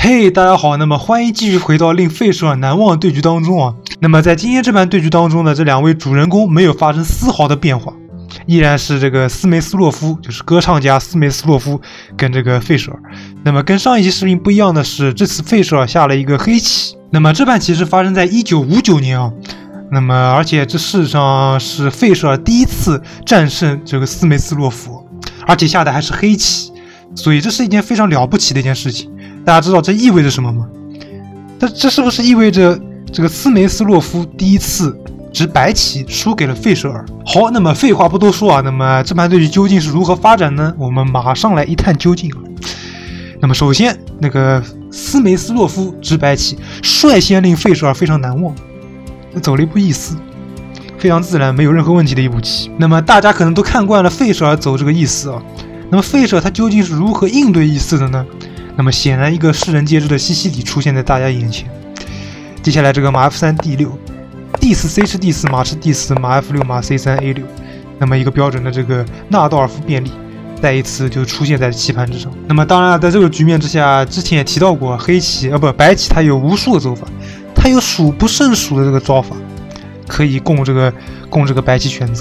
嘿，大家好，那么欢迎继续回到令费舍尔难忘的对局当中啊。那么在今天这盘对局当中呢，这两位主人公没有发生丝毫的变化，依然是这个斯梅斯洛夫，就是歌唱家斯梅斯洛夫跟这个费舍尔。那么跟上一期视频不一样的是，这次费舍尔下了一个黑棋。那么这盘棋是发生在1959年啊。那么而且这事实上是费舍尔第一次战胜这个斯梅斯洛夫，而且下的还是黑棋，所以这是一件非常了不起的一件事情。大家知道这意味着什么吗？这是不是意味着这个斯梅斯洛夫第一次执白棋输给了费舍尔？好，那么废话不多说啊，那么这盘对局究竟是如何发展呢？我们马上来一探究竟啊。那么首先，那个斯梅斯洛夫执白棋率先令费舍尔非常难忘，走了一步E4，非常自然，没有任何问题的一步棋。那么大家可能都看惯了费舍尔走这个E4啊，那么费舍尔他究竟是如何应对E4的呢？那么显然，一个世人皆知的西西里出现在大家眼前。接下来这个马 F3 D6， D4 C 吃 D4， 马吃 D4， 马 F6， 马 C3 A6， 那么一个标准的这个纳道尔夫便利再一次就出现在棋盘之上。那么当然，在这个局面之下，之前也提到过，黑棋白棋它有无数的走法，它有数不胜数的这个招法，可以供这个白棋选择。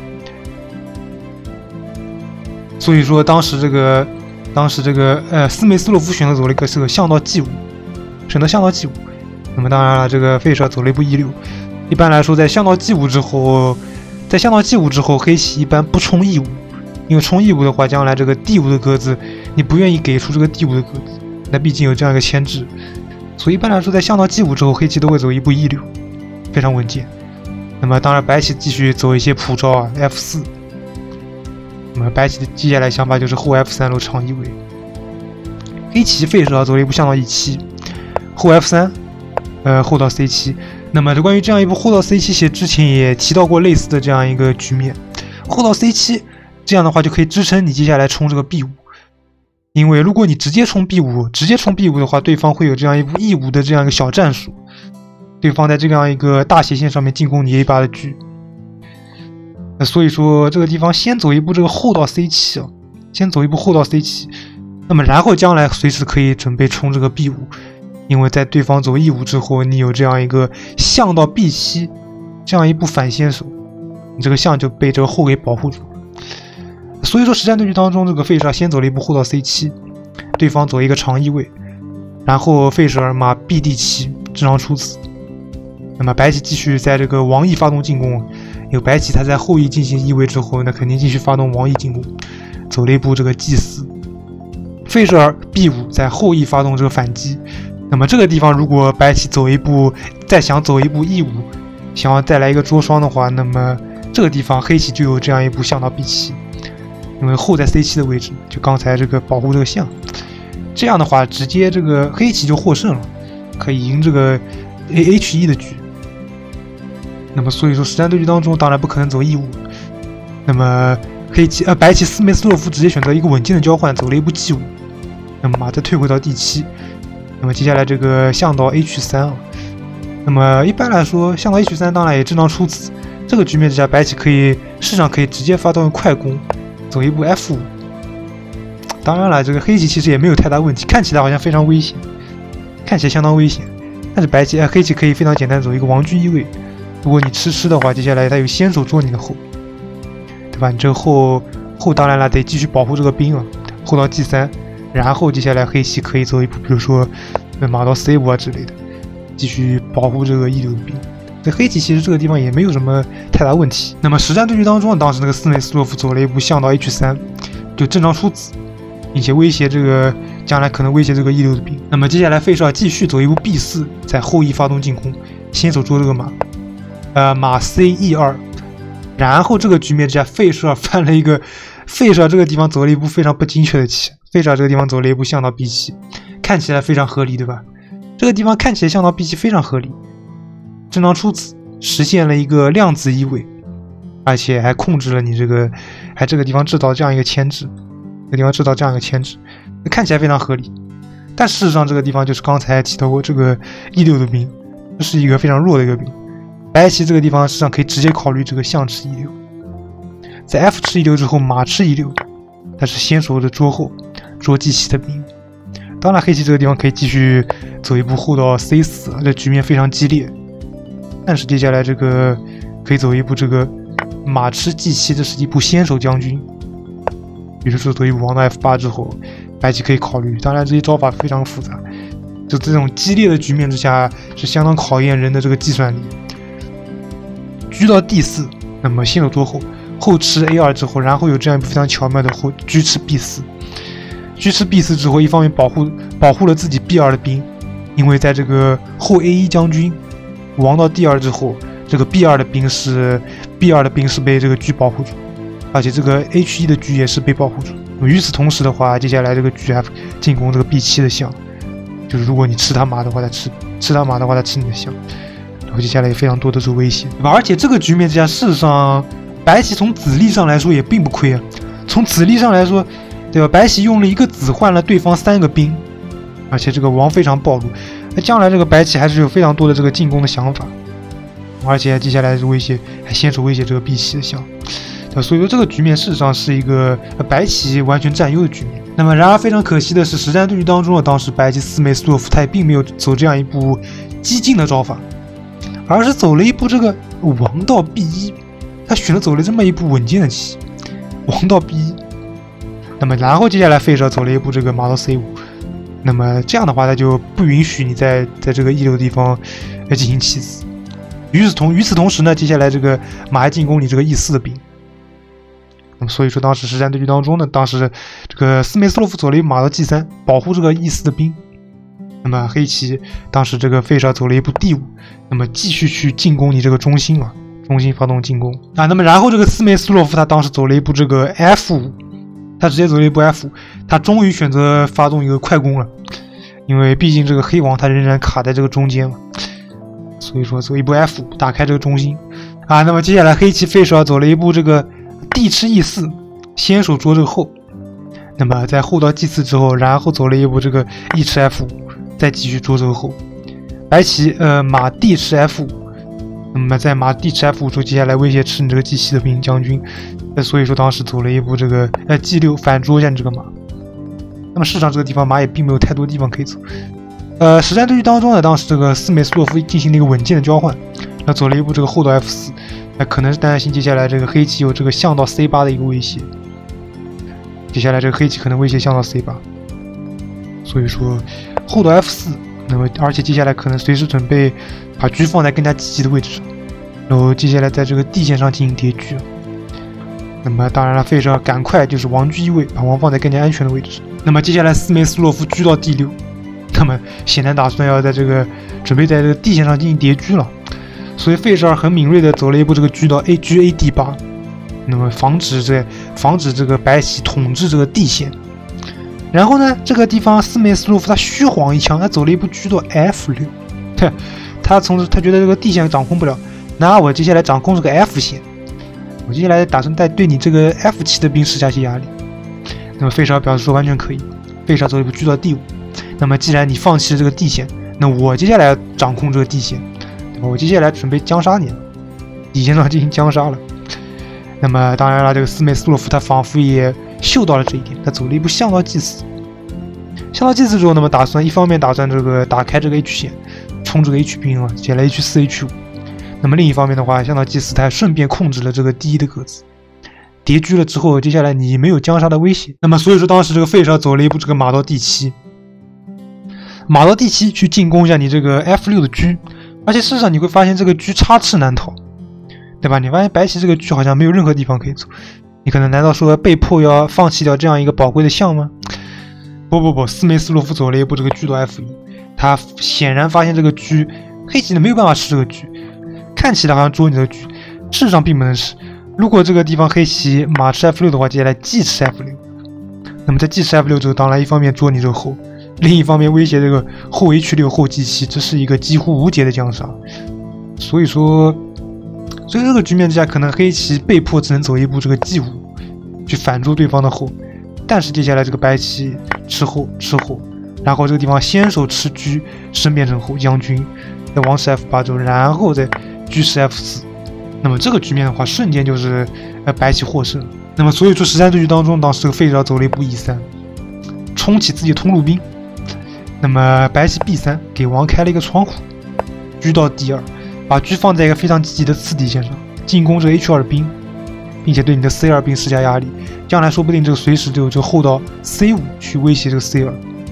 所以说当时这个斯梅斯洛夫选择走了一个这个象到 G5， 选择象到 G5。那么当然了，这个费舍尔走了一步E6。一般来说，在象到 G5 之后，黑棋一般不冲E5，因为冲E5的话，将来这个 D5 的格子你不愿意给出这个 D5 的格子，那毕竟有这样一个牵制，所以一般来说，在象到 G5 之后，黑棋都会走一步E6，非常稳健。那么当然，白棋继续走一些普招啊 ，F4。那么白棋的接下来想法就是后 F3 路长一位，黑棋费舍尔走了一步象到E7，后 F3，后到 C7。那么关于这样一步后到 C7，其实之前也提到过类似的这样一个局面，后到 C7，这样的话就可以支撑你接下来冲这个 B5，因为如果你直接冲 B5 的话，对方会有这样一步 E5的这样一个小战术，对方在这样一个大斜线上面进攻你 A8的车。所以说这个地方先走一步这个后到 C7 啊，先走一步后到 C7， 那么然后将来随时可以准备冲这个 B5， 因为在对方走 E5 之后，你有这样一个象到 B7 这样一步反先手，你这个象就被这个后给保护住了。所以说实战对局当中，这个费舍尔先走了一步后到 C7， 对方走一个长一位，然后费舍尔马 BD7 正常出子。那么白棋继续在这个王翼发动进攻，有白棋他在后翼进行移位之后，那肯定继续发动王翼进攻，走了一步这个 G4， 费舍尔 B5 在后翼发动这个反击。那么这个地方如果白棋走一步，再想走一步 E5， 想要再来一个捉双的话，那么这个地方黑棋就有这样一步象到 B7， 因为后在 C7 的位置，就刚才这个保护这个象，这样的话直接这个黑棋就获胜了，可以赢这个 H1 的局。那么所以说实战对局当中当然不可能走E5，那么白棋斯梅斯洛夫直接选择一个稳健的交换，走了一步 G5， 那么马再退回到 D7， 那么接下来这个象到 H3 啊，那么一般来说象到 H3 当然也正常出子，这个局面之下白棋事实上可以直接发动快攻，走一步 F5。当然了，这个黑棋其实也没有太大问题，看起来好像非常危险，看起来相当危险，但是黑棋可以非常简单走一个王车一位。如果你吃的话，接下来他有先手捉你的后，对吧？你这个后当然了得继续保护这个兵啊，后到 G3， 然后接下来黑棋可以走一步，比如说马到 C5 啊之类的，继续保护这个E6的兵。这黑棋其实这个地方也没有什么太大问题。那么实战对局当中，当时那个斯梅斯洛夫走了一步象到 H3， 就正常出子，并且威胁这个将来可能威胁这个E6的兵。那么接下来费舍尔继续走一步 B4， 在后翼发动进攻，先手捉这个马。马 C E2， 然后这个局面之下，费舍尔这个地方走了一步非常不精确的棋，费舍尔这个地方走了一步象到 B7， 看起来非常合理，对吧？这个地方看起来象到 B7 非常合理，正常出子，实现了一个量子移位，而且还控制了你这个，还这个地方制造这样一个牵制，看起来非常合理。但事实上这个地方就是刚才提到过这个 E6的兵，这是一个非常弱的一个兵。白棋这个地方实际上可以直接考虑这个象吃 E6， 在 F 吃 E6 之后，马吃 E6， 但是先手的捉后，捉 G7 的兵， 当然黑棋这个地方可以继续走一步后到 C4，这局面非常激烈。但是接下来这个可以走一步这个马吃 G7，这是一步先手将军。比如说走一步王到 F8之后，白棋可以考虑。当然这些招法非常复杂，就这种激烈的局面之下是相当考验人的这个计算力。车到 D4，那么先手捉后，后吃 A2 之后，然后有这样一步非常巧妙的后车吃 B4。车吃 B4 之后，一方面保护了自己 B2 的兵，因为在这个后 A1 将军王到 D2 之后，这个 B2 的兵是被这个车保护住，而且这个 H1 的车也是被保护住。与此同时的话，接下来这个车还进攻这个 B7 的象，就是如果你吃他马的话，他吃你的象，然后接下来有非常多的这个威胁，对吧？而且这个局面之下，事实上白棋从子力上来说也并不亏啊。从子力上来说，对吧？白棋用了一个子换了对方3个兵，而且这个王非常暴露。那将来这个白棋还是有非常多的这个进攻的想法，而且接下来是威胁，还先手威胁这个 B7的象，所以说这个局面事实上是一个白棋完全占优的局面。那么然而非常可惜的是，实战对局当中当时白棋4枚斯洛夫他也并没有走这样一步激进的招法，而是走了一步这个王到 B1，他选择走了这么一步稳健的棋，王到 B1。那么然后接下来费舍走了一步这个马到 C5，那么这样的话他就不允许你在这个1流的地方进行棋子。与此同时呢，接下来这个马还进攻你这个E4的兵。那么所以说当时实战对局当中呢，当时这个4枚斯洛夫走了一步马到 G3，保护这个E4的兵。那么黑棋当时这个费舍走了一步 D5，那么继续去进攻你这个中心啊，中心发动进攻啊。那么然后这个4枚斯洛夫他当时走了一步这个 F5，他直接走了一步 F5，他终于选择发动一个快攻了，因为毕竟这个黑王他仍然卡在这个中间嘛，所以说走一步 F5 打开这个中心啊。那么接下来黑棋费舍走了一步这个 D 吃 E4，先手捉这个后，那么在后到 G4之后，然后走了一步这个 E 吃 F5，再继续捉这个后。白棋马 D 吃 F5，那么在马 D 吃 F5之后，接下来威胁吃你这个 G7的兵将军，所以说当时走了一步这个G6 反捉一下你这个马。那么事实上这个地方马也并没有太多地方可以走。实战对局当中呢，当时这个4枚斯洛夫进行了一个稳健的交换，那走了一步这个后到 F4，可能是担心接下来这个黑棋有这个象到 C8 的一个威胁。接下来这个黑棋可能威胁象到 C8，所以说后到 F4，那么而且接下来可能随时准备把车放在更加积极的位置上，然后接下来在这个地线上进行叠车。那么当然了，费舍赶快就是王车1位，把王放在更加安全的位置上。那么接下来4枚斯洛夫车到 D6，那么显然打算要在这个准备在这个地线上进行叠车了，所以费舍很敏锐的走了一步这个车到 A D8，那么防止这个白棋统治这个地线。然后呢，这个地方4枚斯洛夫他虚晃一枪，他走了一步车到 F6，他觉得这个地线掌控不了，那我接下来掌控这个 F 线，我接下来打算再对你这个 F7的兵施加些压力。那么费舍表示说完全可以，费舍走一步车到 D5。那么既然你放弃了这个地线，那我接下来要掌控这个地线，对吧？我接下来准备将杀你了，底线上进行将杀了。那么当然了，这个4枚斯洛夫他仿佛也嗅到了这一点，他走了一步象到 G4。象到 G4之后，那么一方面打算这个打开这个 H 线，冲这个 H 兵啊，接下来 H4 H5。那么另一方面的话，象到 G4，他还顺便控制了这个第1的格子。叠车了之后，接下来你没有将杀的威胁。那么所以说当时这个费舍走了一步这个马到 D7，马到 D7去进攻一下你这个 F6的车，而且事实上你会发现这个车插翅难逃，对吧？你发现白棋这个车好像没有任何地方可以走，你可能难道说被迫要放弃掉这样一个宝贵的象吗？不，4枚斯洛夫走了一步这个车到 F1，他显然发现这个车黑棋呢没有办法吃这个车，看起来好像捉你的车，事实上并不能吃。如果这个地方黑棋马吃 F6的话，接下来 G 吃 F6，那么在 G 吃 F6之后，当然一方面捉你这个后，另一方面威胁这个后 H6 后 G7，这是一个几乎无解的将杀。所以说这个局面之下，可能黑棋被迫只能走一步这个 G5去反捉对方的后，但是接下来这个白棋吃后，然后这个地方先手吃车，升变成后将军，在王吃 F8之后，然后再车吃 F4。那么这个局面的话，瞬间就是白棋获胜。那么所以说实战对局当中，当时这个费舍走了一步 E3，冲起自己的通路兵， 那么白棋 B3 给王开了一个窗户，车到 D2，把车放在一个非常积极的次底线上，进攻这 H2 兵，并且对你的 C2 兵施加压力。将来说不定这个随时就有这个后到 C5 去威胁这个 C2。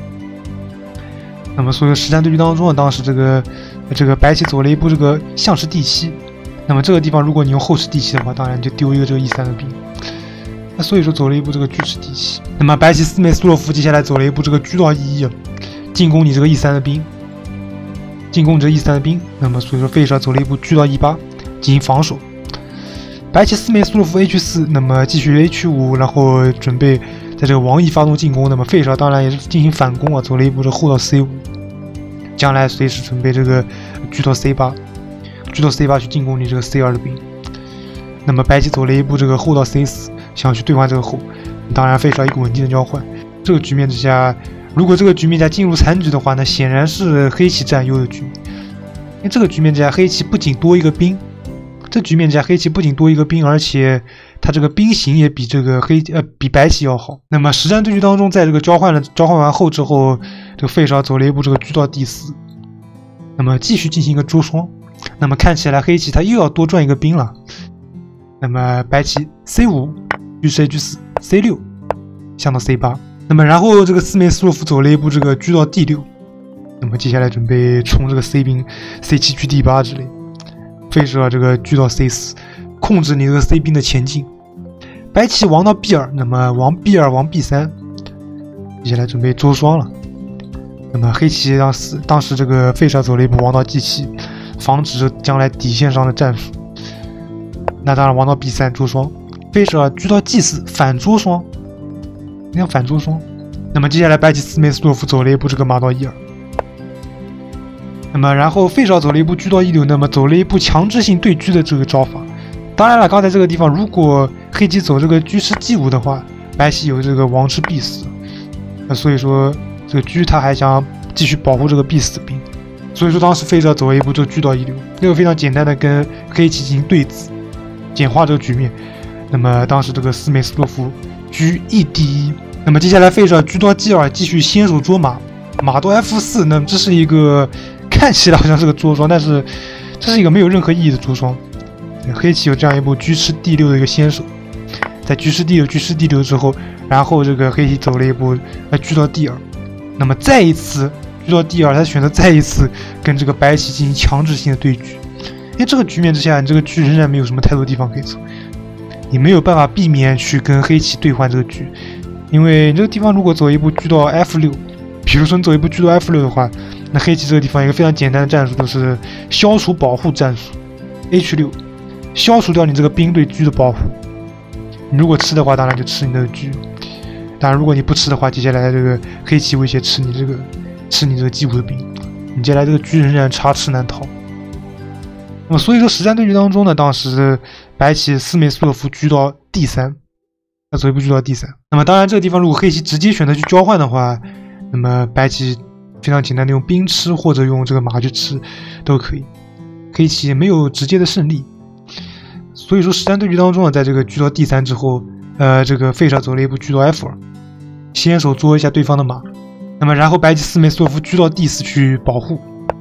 那么所有实战对局当中当时这个白棋走了一步这个象士 D7。那么这个地方如果你用后吃 D7 的话，当然就丢一个这个 E3的兵。那所以说走了一步这个车吃 D7。那么白棋四枚苏洛夫接下来走了一步这个车到 E1，进攻你这个 E3的兵，进攻你这个 E3的兵。那么所以说费舍走了一步车到 E8进行防守。白棋四枚苏洛夫 H4，那么继续 H5，然后准备在这个王 E 发动进攻。那么费舍当然也是进行反攻走了一步这后到 C5，将来随时准备这个车到 C8，车到 C8去进攻你这个 C2的兵。那么白棋走了一步这个后到 C4，想去兑换这个后。当然费舍一个稳定的交换。这个局面之下，如果这个局面下进入残局的话，那显然是黑棋占优的局面。因为这个局面之下黑棋不仅多一个兵。这局面下黑棋不仅多一个兵，而且它这个兵形也比这个比白棋要好。那么实战对局当中，在这个交换完后之后，这个费舍走了一步这个车到 D4，那么继续进行一个捉双。那么看起来黑棋它又要多赚一个兵了。那么白棋 C5， 车是 H4 ，C6 向到 C8。那么然后这个四枚苏洛夫走了一步这个车到 D6，那么接下来准备冲这个 C 兵 C7 车 D8之类。费舍这个车到 C4， 控制你这个 C 兵的前进。白棋王到 B2， 那么王 B2 王 B3， 接下来准备捉双了。那么黑棋当时这个费舍走了一步王到 G7， 防止将来底线上的战术。那当然王到 B3 捉双，费舍车到 G4 反捉双，那样反捉双。那么接下来白棋四枚苏洛夫走了一步这个马到 E2。那么然后费舍走了一步车到 E6， 那么走了一步强制性对车的这个招法。当然了，刚才这个地方如果黑棋走这个车吃 G5 的话，白棋有这个王吃 B4， 那所以说这个车他还想继续保护这个 B4 兵，所以说当时费舍走了一步就车到 E6， 这个非常简单的跟黑棋进行对子，简化这个局面。那么当时这个四枚苏洛夫车 E 第一，那么接下来费舍车到 G2 继续先手捉马，马到 F4， 那么这是一个看起来好像是个捉双，但是这是一个没有任何意义的捉双。黑棋有这样一步车吃 D6 的一个先手，在车吃 D6 车吃 D6 之后，然后这个黑棋走了一步车到 D2， 那么再一次车到 D2， 他选择再一次跟这个白棋进行强制性的对局。因为这个局面之下，你这个车仍然没有什么太多地方可以走，你没有办法避免去跟黑棋兑换这个车，因为你这个地方如果走一步车到 F6， 比如说你走一步车到 F6 的话，那黑棋这个地方一个非常简单的战术就是消除保护战术 ，H6 消除掉你这个兵对车的保护。你如果吃的话，当然就吃你的车；当然如果你不吃的话，接下来这个黑棋威胁吃你这个 G5的兵，你接下来这个车仍然插翅难逃。那么所以说实战对局当中呢，当时白棋四枚苏洛夫车到 D3， 那走一步车到 D3。那么当然这个地方如果黑棋直接选择去交换的话，那么白棋非常简单的用兵吃或者用这个马去吃都可以，黑棋没有直接的胜利。所以说实战对局当中呢，在这个车到 D3 之后，这个费舍走了一步车到 F2， 先手捉一下对方的马。那么然后白棋四枚苏洛夫车到 D4 去保护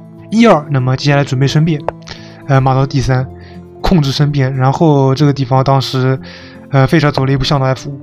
E2， 那么接下来准备申辩，马到 D3 控制申辩。然后这个地方当时费舍走了一步象到 F5，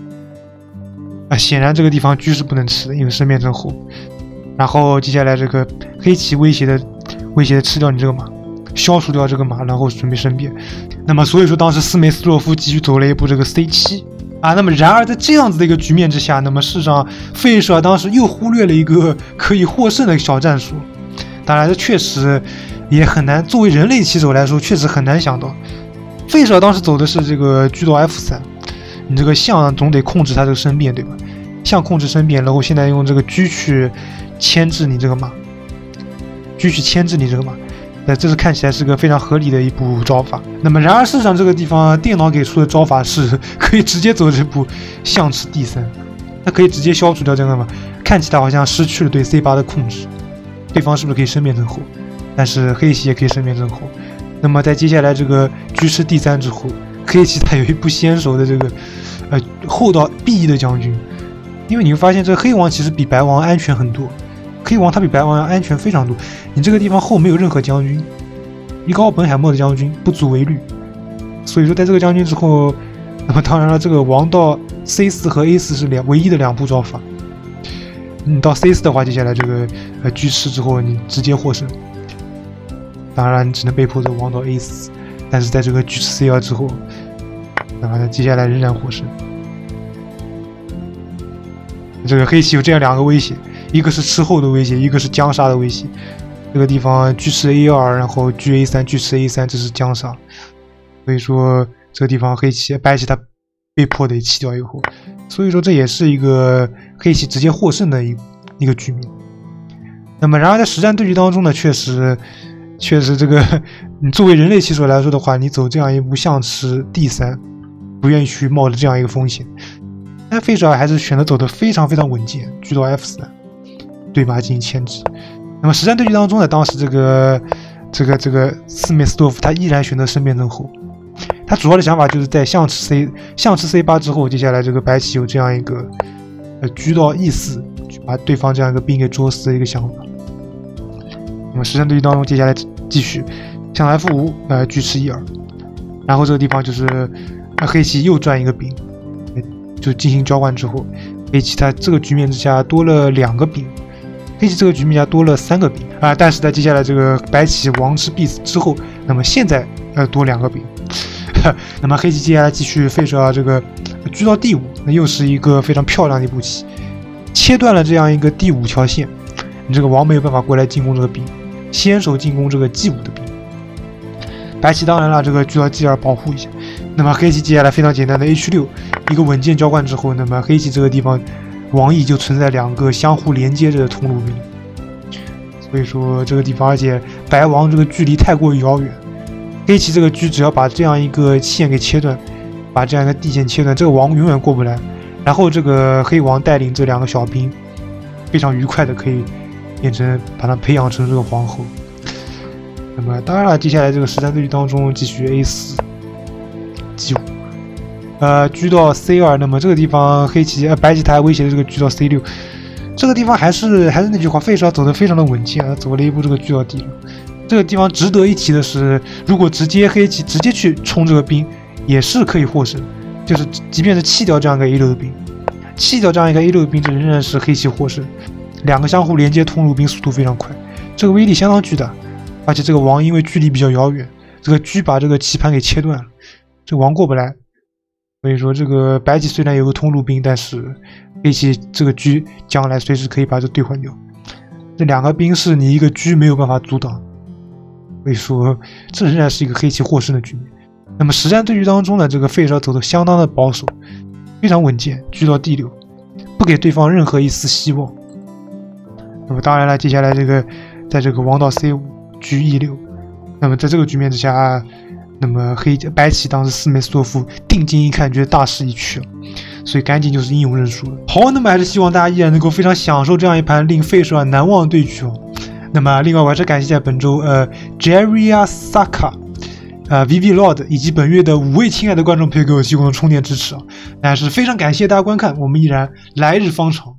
显然这个地方车是不能吃的，因为申辩成后。然后接下来这个黑棋威胁的吃掉你这个马，消除掉这个马，然后准备申辩。那么所以说当时四枚苏洛夫继续走了一步这个 C7。那么然而在这样子的一个局面之下，那么事实上费舍当时又忽略了一个可以获胜的小战术。当然这确实也很难，作为人类棋手来说确实很难想到。费舍当时走的是这个车到 F3， 你这个象总得控制它这个申辩，对吧？象控制申辩，然后现在用这个车去牵制你这个马，车去牵制你这个马。这是看起来是个非常合理的一步招法。那么然而事实上这个地方电脑给出的招法是可以直接走这步象吃 D3， 它可以直接消除掉这个马，看起来好像失去了对 C8 的控制。对方是不是可以申辩成后？但是黑棋也可以申辩成后。那么在接下来这个车吃 D3 之后，黑棋它有一步先手的这个后到 B1 的将军。因为你会发现这个黑王其实比白王安全很多， 黑王他比白王要安全非常多。你这个地方后没有任何将军，一个奥本海默的将军不足为虑。所以说在这个将军之后，那么当然了，这个王到 C4 和 A4 是唯一的2步招法。你到 C4 的话，接下来这个车吃之后，你直接获胜。当然，你只能被迫着王到 A4， 但是在这个车吃 C2 之后，那么接下来仍然获胜。这个黑棋有这样2个威胁，一个是吃后的威胁，一个是将杀的威胁。这个地方车吃 A2， 然后车 A3， 车吃 A3， 这是将杀。所以说这个地方白棋他被迫得弃掉以后，所以说这也是一个黑棋直接获胜的一个局面。那么然而在实战对局当中呢，确实这个你作为人类棋手来说的话，你走这样一步象吃 D3， 不愿意去冒着这样一个风险，但费舍尔还是选择走得非常非常稳健，车到 F3， 对马进行牵制。那么实战对局当中呢，当时这个斯梅斯多夫他依然选择身边争后，他主要的想法就是在象吃 C8 之后，接下来这个白棋有这样一个车到 E4， 去把对方这样一个兵给捉死的一个想法。那么实战对局当中，接下来继续象 F5，车吃 E2， 然后这个地方就是黑棋又赚一个兵，就进行交换之后，黑棋在这个局面之下多了2个兵，黑棋这个局面下多了3个兵但是在接下来这个白棋王吃 B 之后，那么现在多2个兵。那么黑棋接下来继续费舍尔这个车到 D5， 那又是一个非常漂亮的一步棋，切断了这样一个第5条线，你这个王没有办法过来进攻这个兵，先手进攻这个 G5 的兵。白棋当然了，这个车到 G2 保护一下。那么黑棋接下来非常简单的 H6， 一个稳健交换之后，那么黑棋这个地方王翼就存在2个相互连接着的通路兵，所以说这个地方，而且白王这个距离太过于遥远，黑棋这个车只要把这样一个线给切断，把这样一个地线切断，这个王永远过不来。然后这个黑王带领这2个小兵，非常愉快的可以把它培养成这个皇后。那么当然了，接下来这个实战对局当中继续 A4 G5，车到 C2， 那么这个地方白棋他还威胁的这个车到 C6， 这个地方还是那句话，费舍尔走得非常的稳健，走了一步这个车到 D6。这个地方值得一提的是，如果黑棋直接去冲这个兵，也是可以获胜，就是即便是弃掉这样一个 A6 的兵，弃掉这样一个 A6 的兵，这仍然是黑棋获胜。2个相互连接通路兵速度非常快，这个威力相当巨大。而且这个王因为距离比较遥远，这个车把这个棋盘给切断了，这个王过不来。所以说这个白棋虽然有个通路兵，但是黑棋这个车将来随时可以把这兑换掉，这2个兵是你一个车没有办法阻挡。所以说这仍然是一个黑棋获胜的局面。那么实战对局当中呢，这个费舍尔走得相当的保守，非常稳健，车到 D6， 不给对方任何一丝希望。那么当然了，接下来在这个王到 C5， 车 E6， 那么在这个局面之下，那么白棋当时斯梅斯多夫定睛一看，觉得大势已去了，所以赶紧就是英勇认输了。好，那么还是希望大家依然能够非常享受这样一盘令费舍尔难忘的对局哦。那么另外我还是感谢在本周Jerry Saka、Vivi Lord 以及本月的5位亲爱的观众朋友给我提供的充电支持啊，那是非常感谢大家观看，我们依然来日方长。